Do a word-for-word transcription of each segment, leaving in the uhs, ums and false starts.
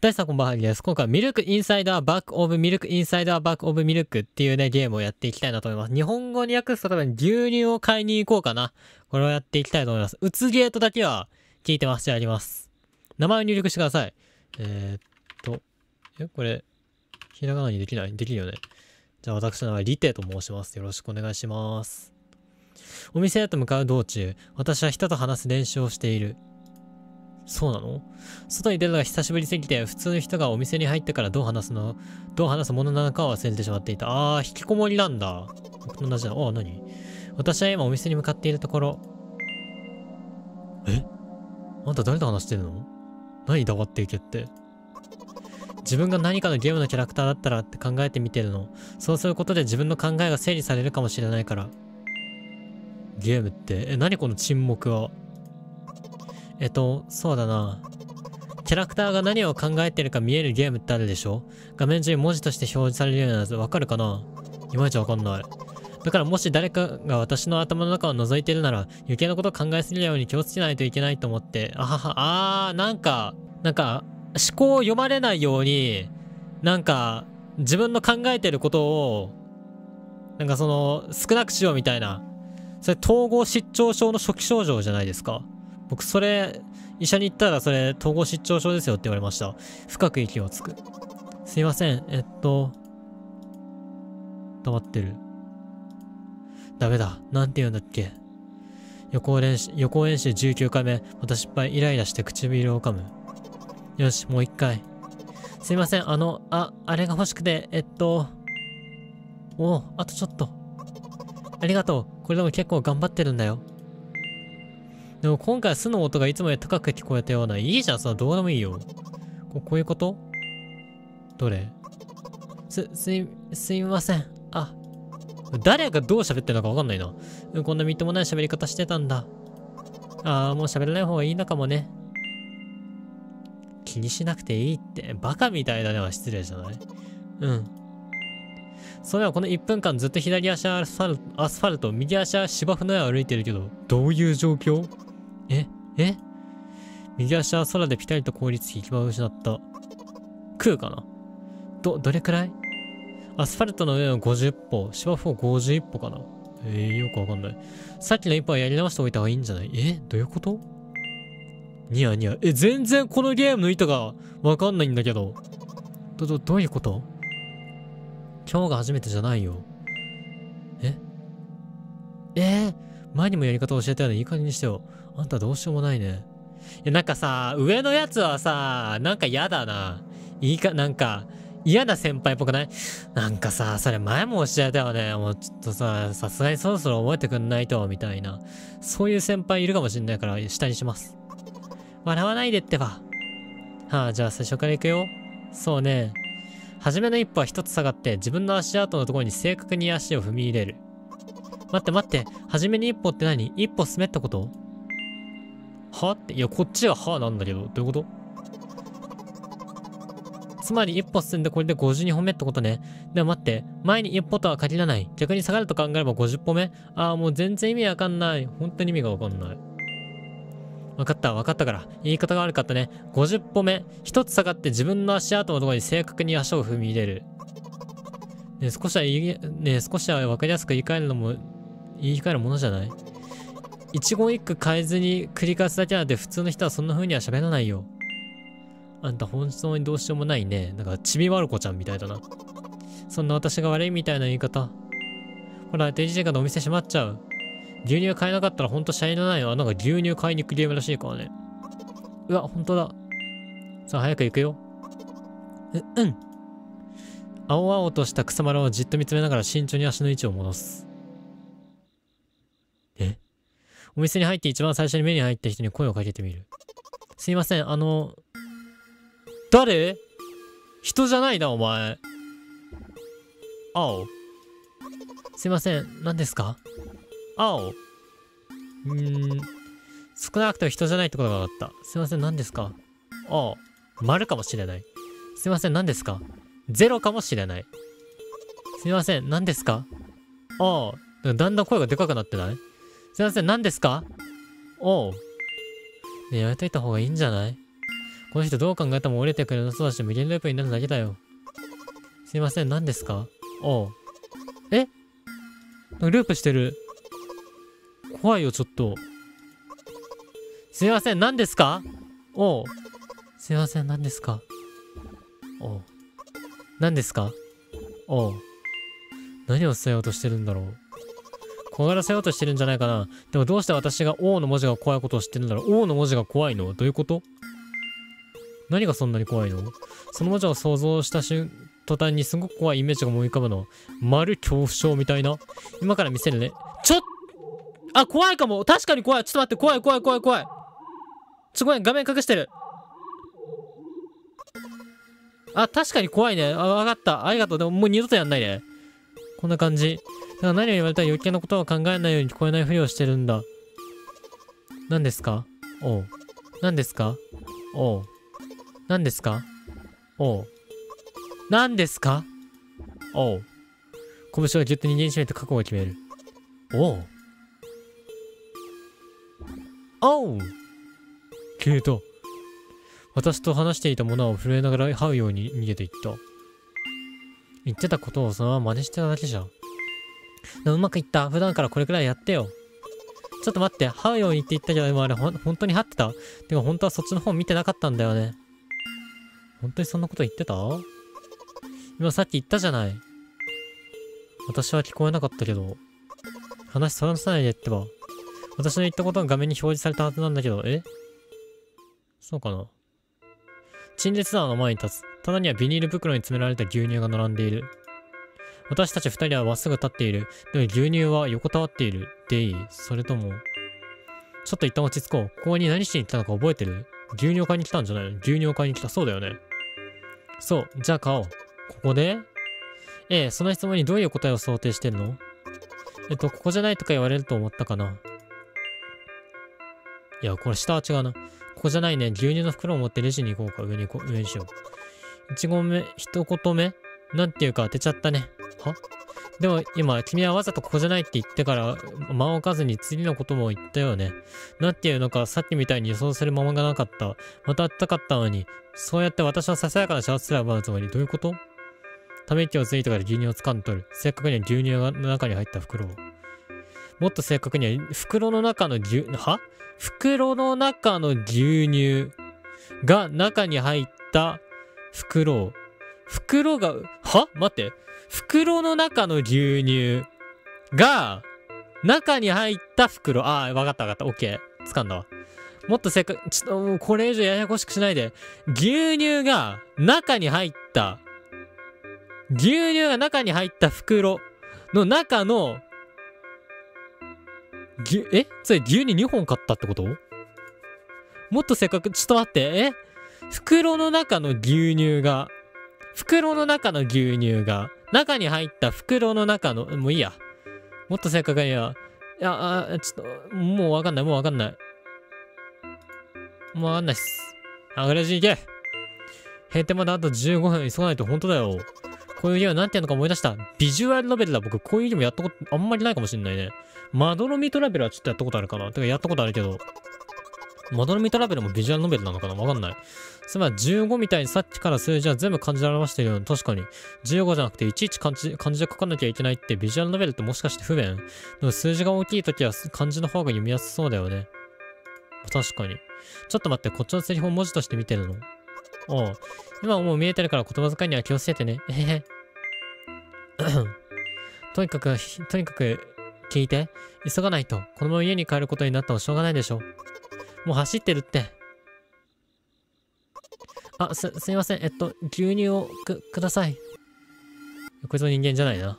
大さんこんばんはです。今回はミルクインサイダーバックオブミルクインサイダーバックオブミルクっていうね、ゲームをやっていきたいなと思います。日本語に訳すと多分牛乳を買いに行こうかな。これをやっていきたいと思います。うつゲートだけは聞いてます。じゃあやります。名前を入力してください。えー、っと、え、これ、ひらがなにできないできるよね。じゃあ私の名前リテと申します。よろしくお願いします。お店へと向かう道中、私は人と話す練習をしている。そうなの？外に出るのが久しぶりすぎて、普通の人がお店に入ってからどう話すの、どう話すものなのかを忘れてしまっていた。あー、引きこもりなんだ。同じだ。あ、何？私は今お店に向かっているところ。え？あんた誰と話してるの？何黙っていけって。自分が何かのゲームのキャラクターだったらって考えてみてるの。そうすることで自分の考えが整理されるかもしれないから。ゲームって、え、何この沈黙は。えっと、そうだな。キャラクターが何を考えてるか見えるゲームってあるでしょ？画面上に文字として表示されるようなやつ、わかるかな？いまいちわかんない。だからもし誰かが私の頭の中を覗いてるなら、余計なことを考えすぎるように気をつけないといけないと思って、あはは、あー、なんか、なんか、思考を読まれないように、なんか、自分の考えてることを、なんかその、少なくしようみたいな。それ統合失調症の初期症状じゃないですか。僕それ医者に行ったらそれ統合失調症ですよって言われました。深く息をつく。すいません。えっと黙ってる。ダメだ。なんて言うんだっけ。予行練習予行演習じゅうきゅうかいめ。また失敗。イライラして唇を噛む。よし、もう一回。すいません。あのああれが欲しくて。えっとおお、あとちょっと。ありがとう。これでも結構頑張ってるんだよ。でも今回巣の音がいつもより高く聞こえたような。いいじゃん、そのどうでもいいよ。ここういうこと？どれ？す、すい、すいません。あ、誰がどう喋ってるのかわかんないな。こんなみっともない喋り方してたんだ。ああ、もう喋らない方がいいのかもね。気にしなくていいって。バカみたいだねは失礼じゃない？うん。それはこのいっぷんかんずっと左足はアスファルト、アスファルト、右足は芝生の上を歩いてるけど、どういう状況？ええ右足は空でピタリと凍りつき行き場を失った。空かな？ど、どれくらい？アスファルトの上をごじゅっぽ、芝生をごじゅういっぽかな？えー、よくわかんない。さっきのいっぽはやり直しておいた方がいいんじゃない？えどういうこと？ニヤニヤ。え、全然このゲームの意図がわかんないんだけど。ど、ど、どういうこと？今日が初めてじゃないよ。ええー、前にもやり方教えたよね。いい加減にしてよ。あんたどうしようもないね。いや、なんかさ、上のやつはさ、なんか嫌だな。いいか、なんか、嫌な先輩っぽくない？なんかさ、それ前も教えたよね。もうちょっとさ、さすがにそろそろ覚えてくんないと、みたいな。そういう先輩いるかもしんないから、下にします。笑わないでってば。はあ、じゃあ最初から行くよ。そうね。初めの一歩は一つ下がって、自分の足跡のところに正確に足を踏み入れる。待って待って、初めに一歩って何？一歩進めってこと？はって、いや、こっちがはなんだけど、どういうこと？つまり一歩進んでこれでごじゅうにほんめってことね。でも待って、前に一歩とは限らない。逆に下がると考えればごじゅっぽめ？ああ、もう全然意味わかんない。本当に意味がわかんない。わかった、わかったから。言い方が悪かったね。ごじゅっぽめ。一つ下がって自分の足跡のところに正確に足を踏み入れる。ねえ、少しは言い、ねえ、少しはわかりやすく言い換えるのも、言い換えるものじゃない？一言一句変えずに繰り返すだけなんて普通の人はそんな風には喋らないよ。あんた本当にどうしようもないね。なんかちびまる子ちゃんみたいだな。そんな私が悪いみたいな言い方。ほら、定時時間でお店閉まっちゃう。牛乳買えなかったらほんとシャイのないよ。なんか牛乳買いに行くゲームらしいからね。うわ、ほんとだ。さあ早く行くよ。う、うん。青々とした草むらをじっと見つめながら慎重に足の位置を戻す。え？お店に入って一番最初に目に入った人に声をかけてみる。すいません、あの、誰？人じゃないな、お前。青。すいません、何ですか？青。うーん。少なくとも人じゃないってことが分かった。すいません、何ですか？ああ。丸かもしれない。すいません、何ですか？ゼロかもしれない。すいません、何ですか？ああ。だんだん声がでかくなってない？すいません、何ですか？おう。ねえ、やめといた方がいいんじゃない？ この人どう考えても折れてくるのそうだし無限ループになるだけだよ。すいません、何ですか？おう。え？ループしてる。怖いよ、ちょっと。すいません、何ですか？おう。すいません、何ですか？おう。何ですか？おう。何を伝えようとしてるんだろう。怖がらせようとしてるんじゃないかな。でもどうして私が王の文字が怖いことを知ってるんだろう。王の文字が怖いの？どういうこと？何がそんなに怖いの？その文字を想像した瞬途端にすごく怖いイメージが思い浮かぶの。丸恐怖症みたいな。今から見せるね。ちょっあ、怖いかも。確かに怖い。ちょっと待って。怖い怖い怖い怖い。ちょ、ごめん。画面隠してる。あ、確かに怖いね。あ、わかった。ありがとう。でももう二度とやんないね。こんな感じ。だから何を言われたら余計なことを考えないように聞こえないふりをしてるんだ。何ですか？おう。何ですか？おう。何ですか？おう。何ですか？おう。拳をギュッと握りしめて覚悟を決める。おう。おう。消えた。私と話していた者は震えながら這うように逃げていった。言ってたことをそのまま真似してただけじゃん。でもうまくいった。普段からこれくらいやってよ。ちょっと待って。這うようにって言ったけど、でもあれほん、本当に這ってた？てか本当はそっちの方見てなかったんだよね。本当にそんなこと言ってた？今さっき言ったじゃない。私は聞こえなかったけど。話そらさないでってば。私の言ったことが画面に表示されたはずなんだけど、え？そうかな。陳列棚の前に立つ。棚にはビニール袋に詰められた牛乳が並んでいる。私たち二人はまっすぐ立っている。でも牛乳は横たわっている。でいい？それとも。ちょっと一旦落ち着こう。ここに何しに来たのか覚えてる？牛乳を買いに来たんじゃないの？牛乳を買いに来た。そうだよね。そう。じゃあ買おう。ここで？ええ、その質問にどういう答えを想定してるの？えっと、ここじゃないとか言われると思ったかな。いや、これ下は違うな。ここじゃないね。牛乳の袋を持ってレジに行こうか。上に行こう。上にしよう。一言目、一言目なんていうか当てちゃったね。は？でも今、君はわざとここじゃないって言ってから、間を置かずに次のことも言ったよね。なんていうのか、さっきみたいに予想する間がなかった。また会ったかったのに、そうやって私のささやかな幸せすら奪うつもり。どういうこと？ため息をついてから牛乳を掴んで取る。正確には牛乳が中に入った袋を。もっと正確には、袋の中の牛、は？袋の中の牛乳が中に入った袋を。袋が、は？待って。袋の中の牛乳が中に入った袋。ああ、わかったわかった。オッケー。掴んだわ。もっと正確、ちょっともうこれ以上ややこしくしないで。牛乳が中に入った、牛乳が中に入った袋の中の、ぎえそれ牛乳にほん買ったってこと？もっと正確、ちょっと待って。え袋の中の牛乳が、袋の中の牛乳が、中に入った袋の中の、もういいや。もっと正確には、いや、あ、ちょっと、もうわかんない、もうわかんない。もうわかんないっす。あがれじ行け。閉店まであとじゅうごふん急がないと本当だよ。こういうゲームなんていうのか思い出した。ビジュアルノベルだ。僕、こういうゲームやったことあんまりないかもしんないね。まどろみトラベルはちょっとやったことあるかな。てかやったことあるけど。まどろみトラベルもビジュアルノベルなのかなわかんない。つまりじゅうごみたいにさっきから数字は全部漢字で表してるように、確かに。じゅうごじゃなくていちいち漢字、漢字で書かなきゃいけないってビジュアルノベルってもしかして不便？でも数字が大きいときは漢字の方が読みやすそうだよね。確かに。ちょっと待って、こっちのセリフを文字として見てるの？おう。今はもう見えてるから言葉遣いには気をつけてね。えへへ。とにかく、とにかく、聞いて。急がないと。このまま家に帰ることになったらしょうがないでしょ。もう走ってるって。あ、す、すいません。えっと、牛乳をく、ください。こいつの人間じゃないな。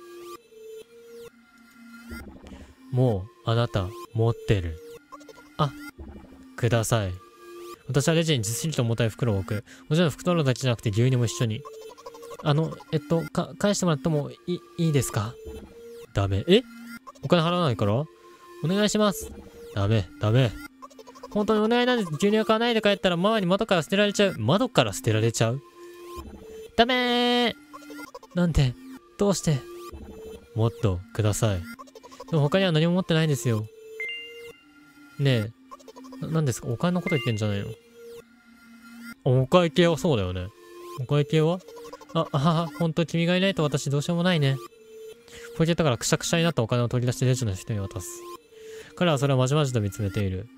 もう、あなた、持ってる。あ、ください。私はレジにじっしりと重たい袋を置く。もちろん袋だけじゃなくて牛乳も一緒に。あの、えっと、か、返してもらってもいい、いいですか？ダメ。え？お金払わないから？お願いします。ダメ、ダメ。本当にお願いなんです。牛乳買わないで帰ったらママに窓から捨てられちゃう。窓から捨てられちゃう？ダメー！なんで？どうして？もっとください。でも他には何も持ってないんですよ。ねえ。な、なんですか？お金のこと言ってんじゃないの？ お会計はそうだよね。お会計はあ、あはは、ほんと君がいないと私どうしようもないね。ポケットからくしゃくしゃになったお金を取り出してレジの人に渡す。彼はそれをまじまじと見つめている。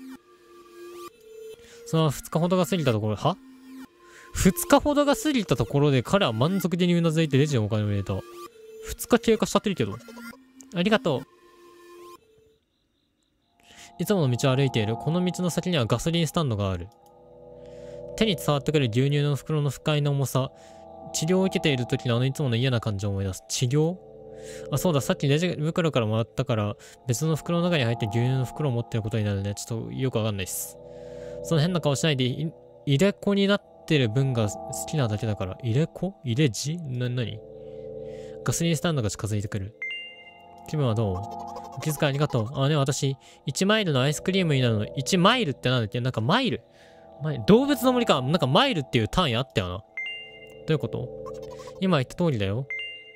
そのふつかほどが過ぎたところ、は ?ふつ 日ほどが過ぎたところで彼は満足げにうなずいてレジにお金を入れた。ふつか経過しちゃってるけど。ありがとう。いつもの道を歩いている。この道の先にはガソリンスタンドがある。手に伝わってくる牛乳の袋の不快な重さ。治療を受けている時のあのいつもの嫌な感じを思い出す。治療あ、そうだ、さっきレジ袋からもらったから、別の袋の中に入って牛乳の袋を持ってることになるね。ちょっとよくわかんないっす。その変な顔しないで、い入れ子になってる分が好きなだけだから。入れ子入れ字な、なにガソリンスタンドが近づいてくる。気分はどうお気遣いありがとう。あね、私、いちマイルのアイスクリームになるの。いちマイルってなんだっけなんかマイル。マイル動物の森か。なんかマイルっていう単位あったよな。どういうこと今言った通りだよ。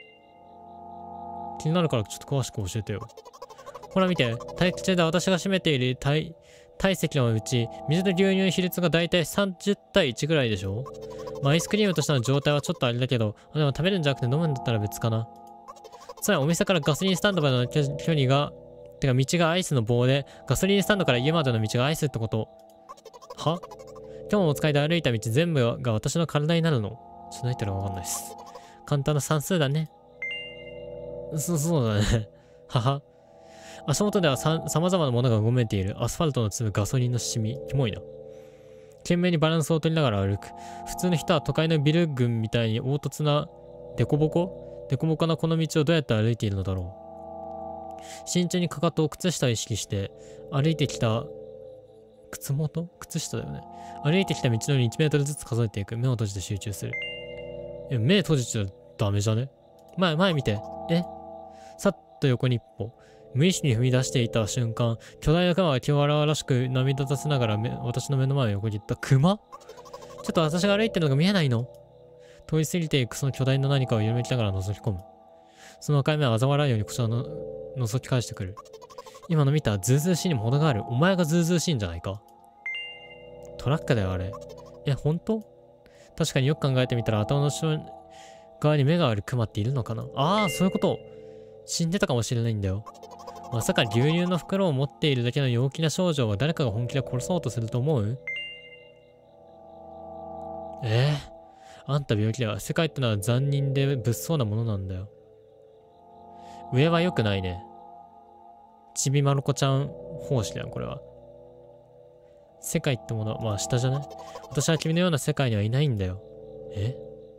気になるからちょっと詳しく教えてよ。ほら見て。待機中で私が占めている体、体積のうち、水と牛乳の比率がだいたいさんじゅうたいいちぐらいでしょ。まあ、アイスクリームとしての状態はちょっとあれだけど、でも食べるんじゃなくて飲むんだったら別かな。つまりお店からガソリンスタンドまでの距離が、てか道がアイスの棒で、ガソリンスタンドから家までの道がアイスってこと。は今日のお使いで歩いた道全部が私の体になるの。ちょっと何言ってるかわかんないです。簡単な算数だね。そ、そうだね。はは。足元ではさ、様々なものがうごめいている。アスファルトの粒、ガソリンのシミ。キモいな。懸命にバランスを取りながら歩く。普通の人は都会のビル群みたいに凹凸な、デコボコデコボコなこの道をどうやって歩いているのだろう。慎重にかかとを靴下を意識して、歩いてきた、靴元靴下だよね。歩いてきた道のようにいちメートルずつ数えていく。目を閉じて集中する。え、目閉じちゃダメじゃね前、前見て。えさっと横に一歩。無意識に踏み出していた瞬間、巨大な熊が気を荒々しく涙立たせながら私の目の前を横切った。熊ちょっと私が歩いてるのが見えないの通り過ぎていくその巨大な何かを緩めきながら覗き込む。その赤い目は嘲笑うようにこちらの覗き返してくる。今の見たズーズーしいにも程がある。お前がズーズーしいんじゃないかトラックだよあれ。え、本当確かによく考えてみたら頭の後ろ側に目があるクマっているのかなああ、そういうこと。死んでたかもしれないんだよ。まさか牛乳の袋を持っているだけの陽気な少女を誰かが本気で殺そうとすると思うええー、あんた病気だわ。世界ってのは残忍で物騒なものなんだよ。上は良くないね。ちびまる子ちゃん奉仕だよ、これは。世界ってものは、まあ下じゃない私は君のような世界にはいないんだよ。え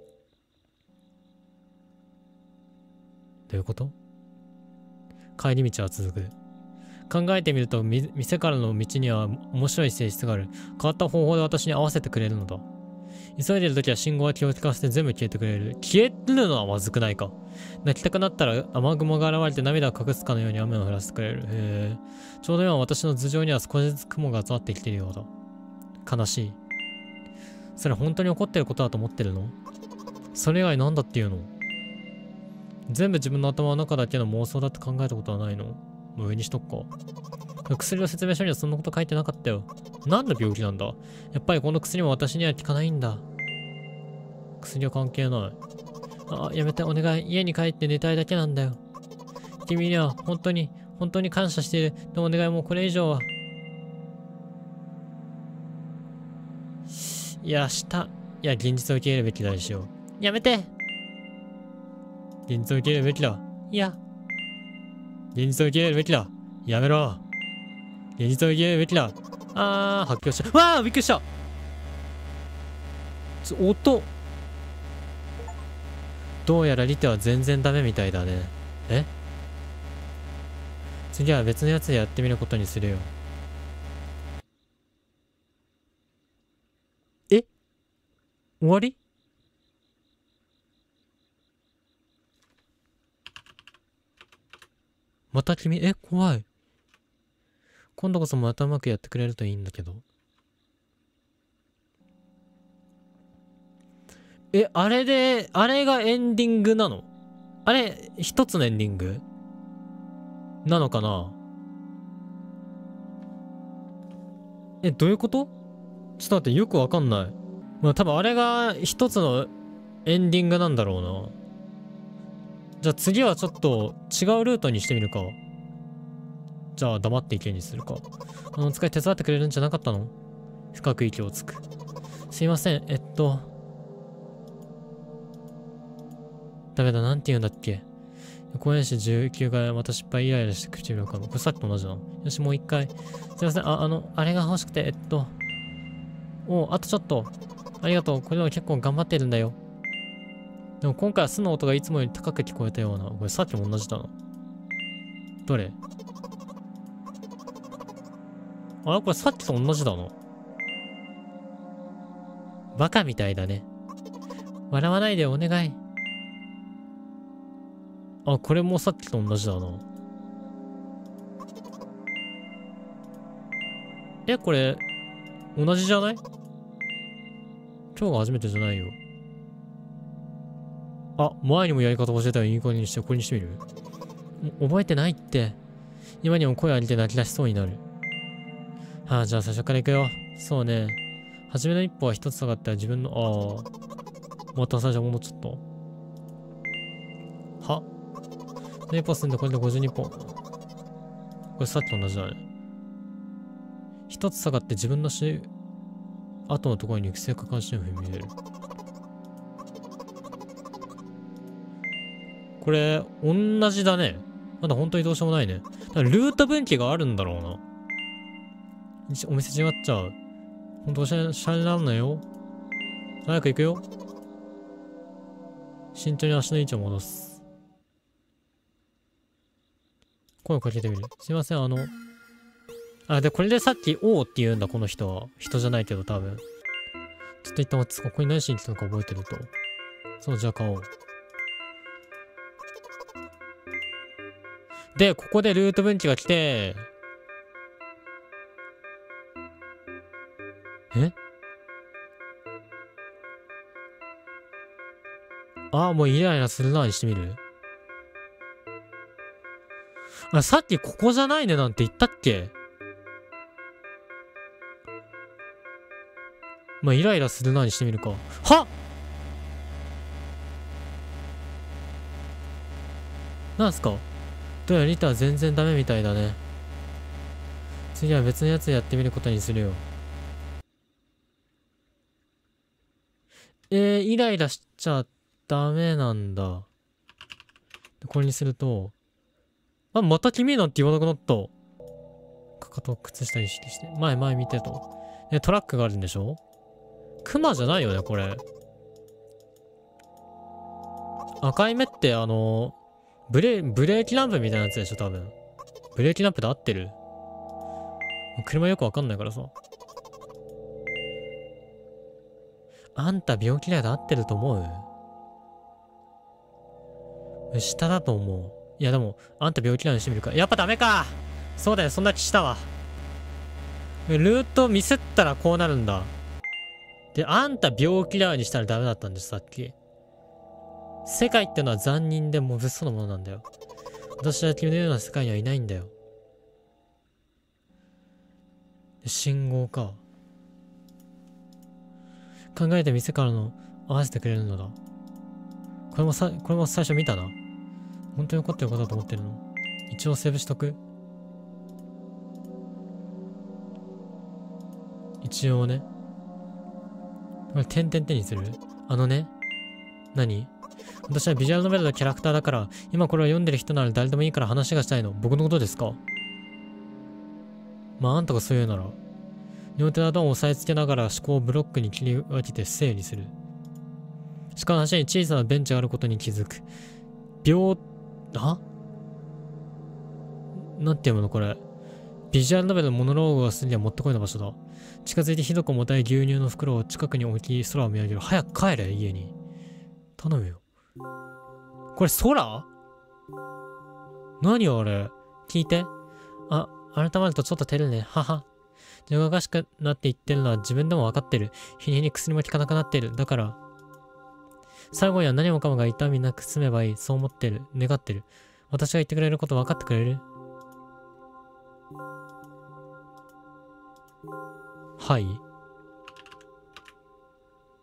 どういうこと帰り道は続く。考えてみると、店からの道には面白い性質がある。変わった方法で私に合わせてくれるのだ。急いでるときは信号は気を利かせて全部消えてくれる。消えるのはまずくないか。泣きたくなったら雨雲が現れて涙を隠すかのように雨を降らせてくれる。へえ。ちょうど今私の頭上には少しずつ雲が集まってきているようだ。悲しい。それ本当に起こってることだと思ってるのそれ以外なんだっていうの全部自分の頭の中だけの妄想だって考えたことはないのもう上にしとくか。薬の説明書にはそんなこと書いてなかったよ。何の病気なんだやっぱりこの薬も私には効かないんだ。薬は関係ない。あ、やめてお願い。家に帰って寝たいだけなんだよ。君には本当に、本当に感謝している。でもお願いもうこれ以上は。いや、した。いや、現実を受け入れるべきだでしょう。やめて現実を受け入れるべきだ。いや。現実を受け入れるべきだ。やめろ。現実を受け入れるべきだ。あー、発狂した。わー、びっくりした。ちょ、音。どうやらリテは全然ダメみたいだね。え次は別のやつでやってみることにするよ。え終わりまた君、え怖い。今度こそまたうまくやってくれるといいんだけど。え、あれで、あれがエンディングなのあれ、一つのエンディングなのかなえ、どういうことちょっと待って、よくわかんない。 まあ多分あれが一つのエンディングなんだろうな。じゃあ次はちょっと違うルートにしてみるか。じゃあ黙っていけにするか。あの使い手伝ってくれるんじゃなかったの？深く息をつく。すいません、えっと。ダメだ、なんて言うんだっけ。公演誌じゅうきゅうかい、また失敗イライラして唇を噛む。これさっきと同じなの。よし、もう一回。すいません、あ、あの、あれが欲しくて、えっと。おう、あとちょっと。ありがとう。これでも結構頑張ってるんだよ。でも今回は巣の音がいつもより高く聞こえたような。これさっきも同じだな。どれ？あれこれさっきと同じだな。バカみたいだね。笑わないでお願い。あ、これもさっきと同じだな。え、これ、同じじゃない？今日が初めてじゃないよ。あ、前にもやり方教えたらいい加減にして、これにしてみる？覚えてないって。今にも声上げて泣き出しそうになる。はあ、じゃあ最初から行くよ。そうね。初めの一歩は一つ下がったら自分の、ああ。また最初戻っちゃった。は？何歩進んでこれでごじゅうにぽん。これさっきと同じだね。一つ下がって自分のし、後のところに行く正確な視点を踏み入れる。これ、同じだね。まだ本当にどうしようもないね。だからルート分岐があるんだろうな。お店違っちゃう。ほんとおしゃれ、しゃれなんなよ。早く行くよ。慎重に足の位置を戻す。声をかけてみる。すいません、あの。あ、で、これでさっき、おーって言うんだ、この人は。人じゃないけど、多分。ちょっと一旦落ち着こう。ここに何しに来たのか覚えてると。そう、じゃあ買おう。で、ここでルート分岐が来て、え？ああ、もうイライラするなにしてみる？あ、さっきここじゃないねなんて言ったっけ？まあ、イライラするなにしてみるか。はっ！なんすか？どうやらリタは全然ダメみたいだね。次は別のやつやってみることにするよ。えー、イライラしちゃダメなんだ。これにすると、あ、また君なんて言わなくなった。かかと、靴下意識して。前前見てと。ね、トラックがあるんでしょ？クマじゃないよね、これ。赤い目ってあの、ブレ、ブレーキランプみたいなやつでしょ、多分。ブレーキランプで合ってる？車よくわかんないからさ。あんた病気だよで合ってると思う？下だと思う。いやでも、あんた病気だよにしてみるか。やっぱダメか！そうだよ、そんな気したわ。ルートミスったらこうなるんだ。で、あんた病気だよにしたらダメだったんです、さっき。世界ってのは残忍でも物騒なものなんだよ。私は君のような世界にはいないんだよ。信号か。考えて店からの合わせてくれるのだ。これもさ、これも最初見たな。本当に怒ってることだと思ってるの。一応セーブしとく。一応ね。これ点々点にする？あのね。何？私はビジュアルノベルのキャラクターだから、今これを読んでる人なら誰でもいいから話がしたいの。僕のことですか？まああんたがそう言うなら。両手の頭を押さえつけながら思考をブロックに切り分けて整理する。しかも端に小さなベンチがあることに気づく。秒、あ？なんて読むのこれ。ビジュアルノベルのモノローグをするにはもってこいの場所だ。近づいてひどく重たい牛乳の袋を近くに置き空を見上げる。早く帰れ、家に。頼むよ。これ空？何あれ？聞いて。あ、改まるとちょっと照るね。はは。自分がおかしくなっていってるのは自分でも分かってる。日に日に薬も効かなくなっている。だから、最後には何もかもが痛みなく済めばいい。そう思ってる。願ってる。私が言ってくれること分かってくれる？はい。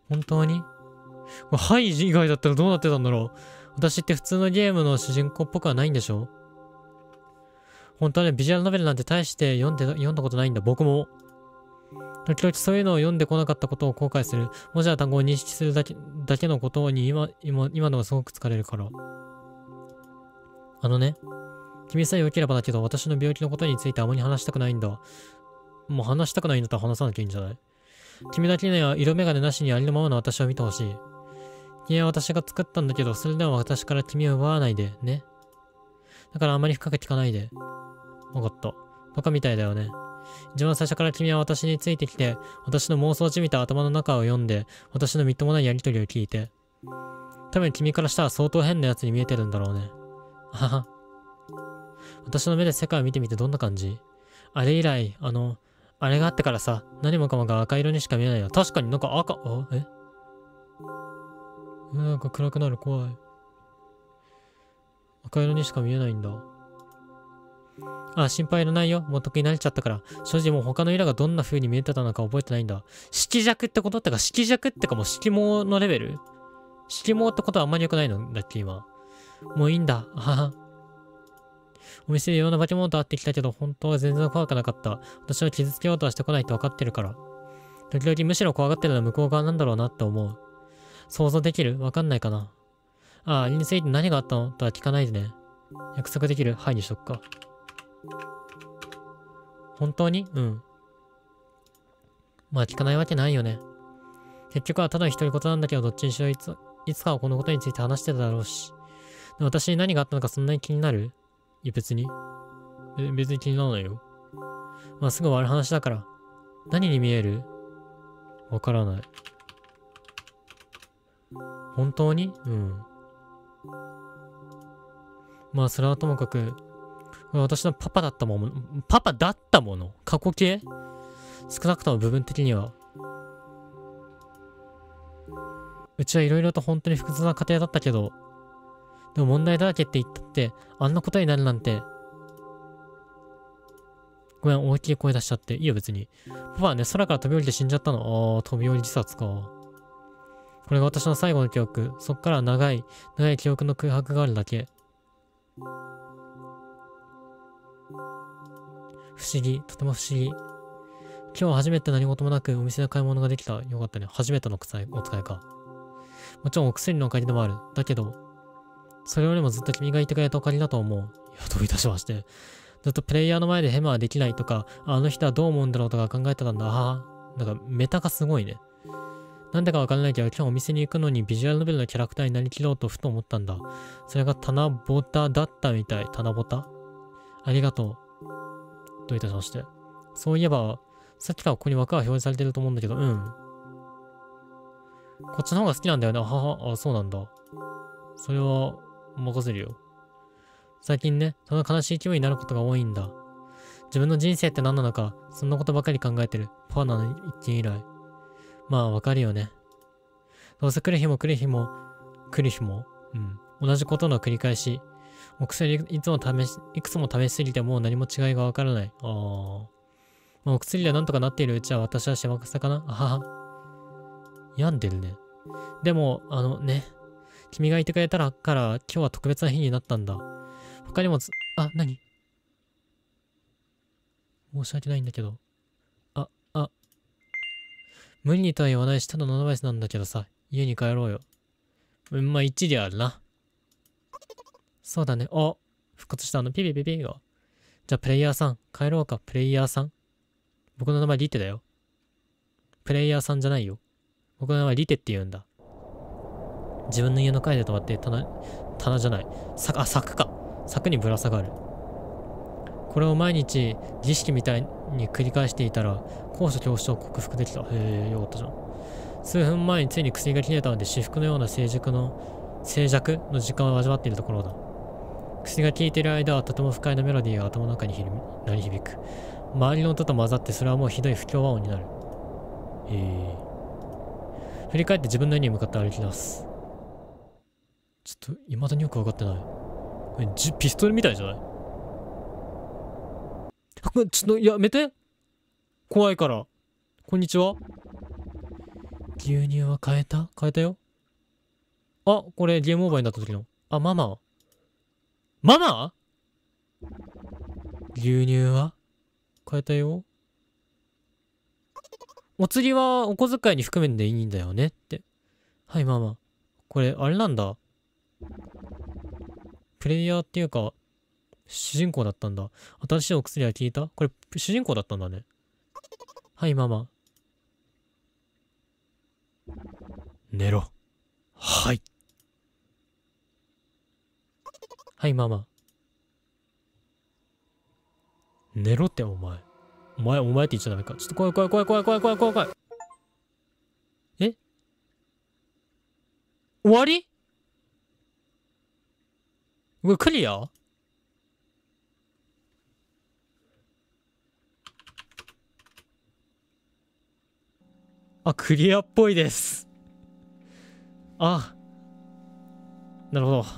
本当にはい以外だったらどうなってたんだろう。私って普通のゲームの主人公っぽくはないんでしょ。本当はね、ビジュアルノベルなんて大して読んで、読んだことないんだ。僕も。時々そういうのを読んでこなかったことを後悔する。文字や単語を認識するだけ、だけのことに今、今、今のがすごく疲れるから。あのね、君さえ良ければだけど、私の病気のことについてあまり話したくないんだ。もう話したくないんだったら話さなきゃいいんじゃない？君だけには色眼鏡なしにありのままの私を見てほしい。君は私が作ったんだけど、それでも私から君を奪わないで、ね。だからあまり深く聞かないで。わかった。バカみたいだよね。一番最初から君は私についてきて、私の妄想じみた頭の中を読んで、私のみっともないやりとりを聞いて。多分君からしたら相当変なやつに見えてるんだろうね。はは。私の目で世界を見てみてどんな感じ？あれ以来、あの、あれがあってからさ、何もかもが赤色にしか見えないよ。確かになんか赤、あ、えなんか暗くなる、怖い。赤色にしか見えないんだ。あ、心配いらないよ。もう得意になれちゃったから。正直もう他の色がどんな風に見えてたのか覚えてないんだ。色弱ってことってか、色弱ってかもう色盲のレベル？色盲ってことはあんまり良くないのだっけ、今。もういいんだ。あはは。お店でいろんな化け物と会ってきたけど、本当は全然怖くなかった。私を傷つけようとはしてこないって分かってるから。時々むしろ怖がってるのは向こう側なんだろうなって思う。想像できる？わかんないかな。ああ、あれについて何があったのとは聞かないでね。約束できる？はいにしとくか。本当に？うん。まあ聞かないわけないよね。結局はただ一人言なんだけど、どっちにしろいつ、いつかはこのことについて話してただろうし。で私に何があったのかそんなに気になる？いや別に。え、別に気にならないよ。まあすぐ終わる話だから。何に見える？わからない。本当に？うん。まあそれはともかく、私のパパだったもの、パパだったもの？過去形？少なくとも部分的には。うちはいろいろと本当に複雑な家庭だったけど、でも問題だらけって言ったって、あんなことになるなんて。ごめん、大きい声出しちゃって。いいよ、別に。パパはね、空から飛び降りて死んじゃったの。ああ、飛び降り自殺か。これが私の最後の記憶。そっから長い、長い記憶の空白があるだけ。不思議、とても不思議。今日初めて何事もなくお店で買い物ができた。よかったね。初めてのお使い、お使いか。もちろんお薬のおかげでもある。だけど、それよりもずっと君がいてくれたおかげだと思う。いや、どういたしまして。ずっとプレイヤーの前でヘマはできないとか、あの人はどう思うんだろうとか考えてたんだ。ああ、なんかメタがすごいね。なんでかわからないけど、今日お店に行くのにビジュアルノベルのキャラクターになりきろうとふと思ったんだ。それが棚ぼただったみたい。棚ぼた？ありがとう。どういたしまして。そういえば、さっきからここに枠が表示されてると思うんだけど、うん。こっちの方が好きなんだよね。あはは、あ、そうなんだ。それは、任せるよ。最近ね、その悲しい気分になることが多いんだ。自分の人生って何なのか、そんなことばかり考えてる。パーナの一件以来。まあ、わかるよね。どうせ来る日も来る日も、来る日も、うん。同じことの繰り返し。お薬いつも試し、いくつも試しすぎてもう何も違いがわからない。ああ。まあ、お薬でなんとかなっているうちは私は幸せかな。あはは。病んでるね。でも、あのね、君がいてくれたらから今日は特別な日になったんだ。他にもつ、あ、何？申し訳ないんだけど。あ、あ。無理にとは言わないし、ただのアドバイスなんだけどさ、家に帰ろうよ。うん、まあ一理あるな。そうだね。あ、復活したあのピピピピが。じゃあプレイヤーさん、帰ろうか、プレイヤーさん。僕の名前リテだよ。プレイヤーさんじゃないよ。僕の名前リテって言うんだ。自分の家の階で止まって棚、棚じゃない。柵、あ、柵か。柵にぶら下がる。これを毎日儀式みたいに繰り返していたら、高所恐怖症を克服できた。へえ、よかったじゃん。数分前についに薬が切れたので、至福のような静寂の、静寂の時間を味わっているところだ。薬が効いている間はとても不快なメロディーが頭の中に鳴り響く。周りの音と混ざってそれはもうひどい不協和音になる。へえ。振り返って自分の家に向かって歩き出す。ちょっと、未だによくわかってない。これじピストルみたいじゃない？ちょっとやめて。怖いから。こんにちは。 牛乳は変えた変えたよ。あ、これゲームオーバーになった時の。あ、ママ。ママ牛乳は変えたよ。お釣りはお小遣いに含めんでいいんだよねって。はい、ママ。これ、あれなんだ。プレイヤーっていうか、主人公だったんだ。新しいお薬は聞いた？これ、主人公だったんだね。はい、ママ。寝ろ。はい。はい、ママ。寝ろって、お前。お前、お前って言っちゃダメか。ちょっと怖い怖い怖い怖い怖い怖い怖い怖い。え？終わり？これクリア？あ、クリアっぽいです。あ、なるほど。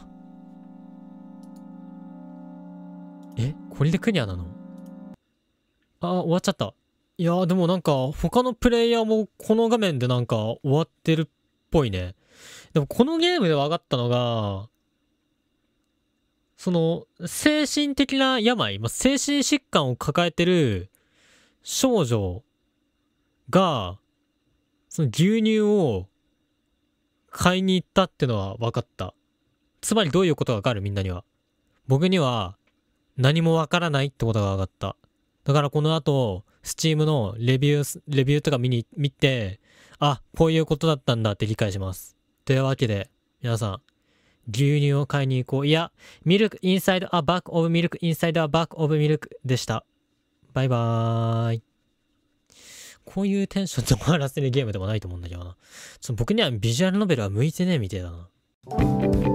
え、これでクリアなの？あ、終わっちゃった。いやーでもなんか他のプレイヤーもこの画面でなんか終わってるっぽいね。でもこのゲームで分かったのが、その精神的な病、まあ、精神疾患を抱えてる少女が、その牛乳を買いに行ったってのは分かった。つまりどういうことが分かる？みんなには。僕には何も分からないってことが分かった。だからこの後、スチームのレビュー、レビューとか見に、見て、あ、こういうことだったんだって理解します。というわけで、皆さん、牛乳を買いに行こう。いや、ミルクインサイドアバックオブミルクインサイドアバックオブミルクでした。バイバーイ。こういうテンションで終わらせるゲームでもないと思うんだけどな。ちょっと僕にはビジュアルノベルは向いてねえみたいだな。